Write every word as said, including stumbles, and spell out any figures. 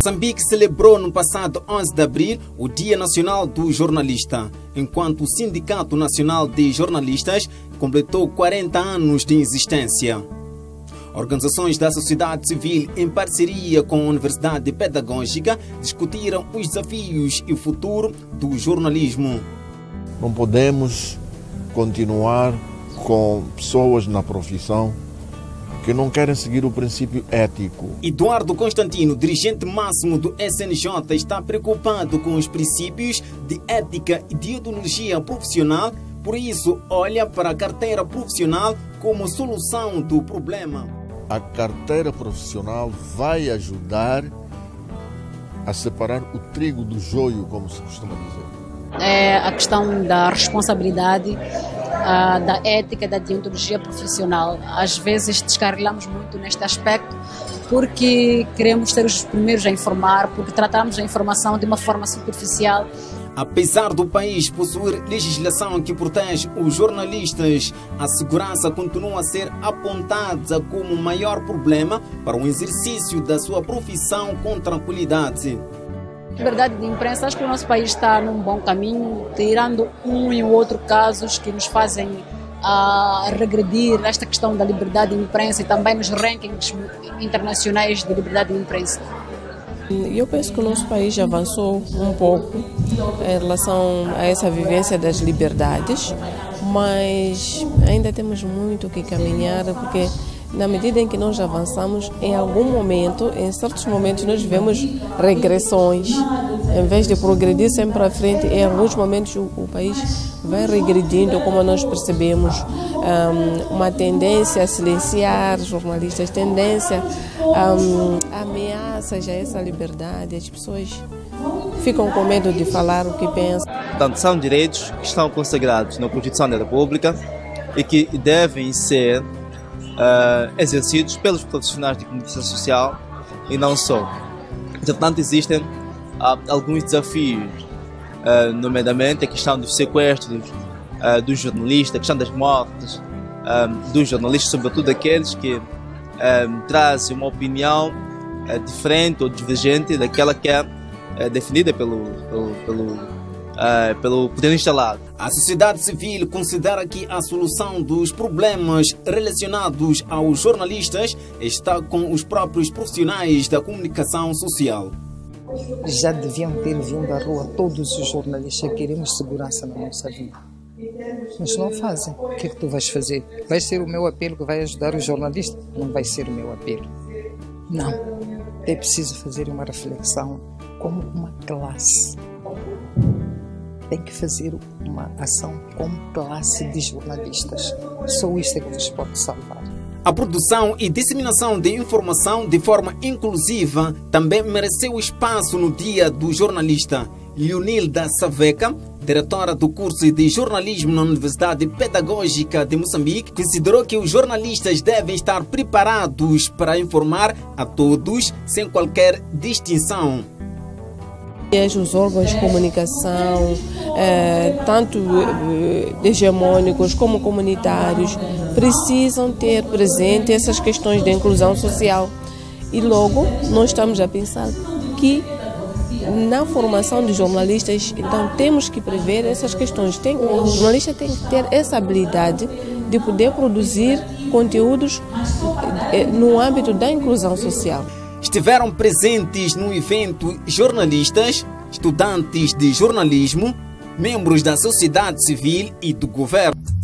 Moçambique celebrou no passado onze de abril o Dia Nacional do Jornalista, enquanto o Sindicato Nacional de Jornalistas completou quarenta anos de existência. Organizações da sociedade civil, em parceria com a Universidade Pedagógica, discutiram os desafios e o futuro do jornalismo. Não podemos continuar com pessoas na profissão que não querem seguir o princípio ético. Eduardo Constantino, dirigente máximo do S N J, está preocupado com os princípios de ética e de deontologia profissional, por isso olha para a carteira profissional como solução do problema. A carteira profissional vai ajudar a separar o trigo do joio, como se costuma dizer. É a questão da responsabilidade, a, da ética, da deontologia profissional. Às vezes descarrilamos muito neste aspecto porque queremos ser os primeiros a informar, porque tratamos a informação de uma forma superficial. Apesar do país possuir legislação que protege os jornalistas, a segurança continua a ser apontada como o maior problema para o exercício da sua profissão com tranquilidade. Liberdade de imprensa, acho que o nosso país está num bom caminho, tirando um e outro casos que nos fazem a regredir nesta questão da liberdade de imprensa e também nos rankings internacionais de liberdade de imprensa. Eu penso que o nosso país já avançou um pouco em relação a essa vivência das liberdades, mas ainda temos muito que caminhar, porque na medida em que nós avançamos, em algum momento, em certos momentos, nós vemos regressões. Em vez de progredir sempre à frente, em alguns momentos o, o país vai regredindo, como nós percebemos, um, uma tendência a silenciar jornalistas, tendência um, a ameaças a essa liberdade. As pessoas ficam com medo de falar o que pensam. Portanto, são direitos que estão consagrados na Constituição da República e que devem ser Uh, exercidos pelos profissionais de comunicação social e não só. Portanto, existem uh, alguns desafios, uh, nomeadamente a questão dos sequestros uh, dos jornalistas, a questão das mortes uh, dos jornalistas, sobretudo aqueles que uh, trazem uma opinião uh, diferente ou divergente daquela que é uh, definida pelo, pelo, pelo Uh, pelo poder instalado. A sociedade civil considera que a solução dos problemas relacionados aos jornalistas está com os próprios profissionais da comunicação social. Já deviam ter vindo à rua todos os jornalistas. Queremos segurança na nossa vida, mas não fazem. O que é que tu vais fazer? Vai ser o meu apelo que vai ajudar os jornalistas? Não vai ser o meu apelo. Não. É preciso fazer uma reflexão como uma classe. Tem que fazer uma ação como classe de jornalistas. Só isso é que nos pode salvar. A produção e disseminação de informação de forma inclusiva também mereceu espaço no Dia do Jornalista. Leonilda Saveca, diretora do curso de jornalismo na Universidade Pedagógica de Moçambique, considerou que os jornalistas devem estar preparados para informar a todos sem qualquer distinção. Os órgãos de comunicação, eh, tanto eh, hegemônicos como comunitários, precisam ter presente essas questões de inclusão social. E logo nós estamos a pensar que na formação de jornalistas, então temos que prever essas questões. Tem, o jornalista tem que ter essa habilidade de poder produzir conteúdos eh, no âmbito da inclusão social. Estiveram presentes no evento jornalistas, estudantes de jornalismo, membros da sociedade civil e do governo.